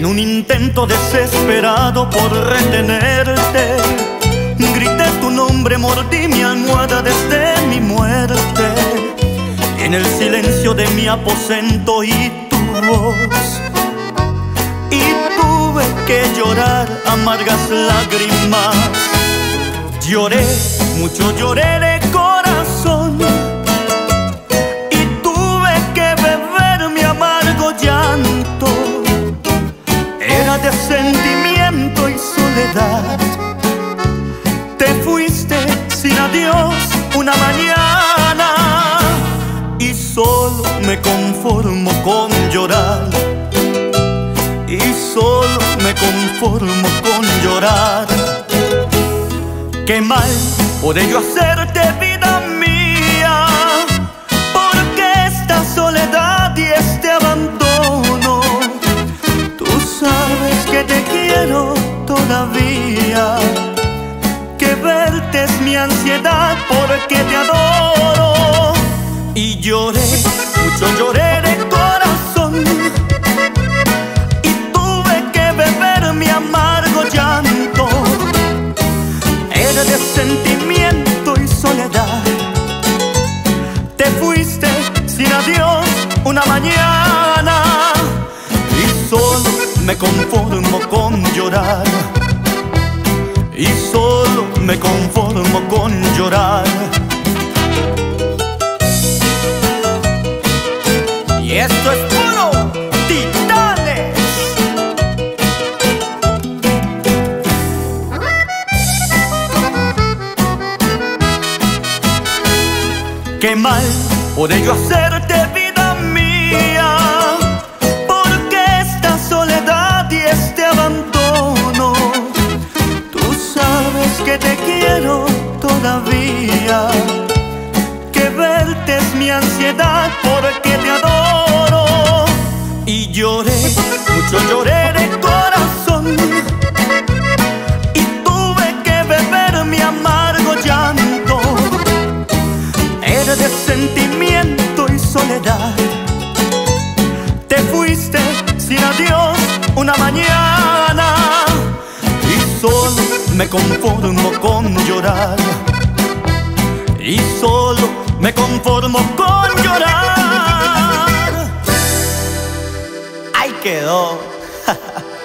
un intento desesperado por retenerte, grité tu nombre, mordí mi almohada desde mi muerte. Y en el silencio de mi aposento oí tu voz y tuve que llorar amargas lágrimas. Lloré, mucho lloré de corazón, y tuve que beber mi amargo llanto. Era de sentimiento y soledad. Te fuiste sin adiós una mañana, y solo me conformo con llorar. Y solo me conformo con llorar. Qué mal por ello hacerte vida mía, porque esta soledad y este abandono. Tú sabes que te quiero todavía, que verte es mi ansiedad porque te adoro. Y lloré, mucho lloré de corazón, y tuve que beber mi amargo llanto. Era de sentimiento y soledad. Te fuiste sin adiós una mañana, y solo me conformo con llorar. Y solo me conformo con llorar. Y esto es puro Titanes. Qué mal por ello hacerte vida mía, porque esta soledad y este abandono. Tú sabes que te quiero todavía, que verte es mi ansiedad porque te adoro. Y lloré, mucho lloré de corazón, y tuve que beber mi amargo llanto. Era de sentimiento y soledad. Te fuiste sin adiós una mañana, y solo me conformo con llorar. Y solo me conformo con llorar. Ahí quedó.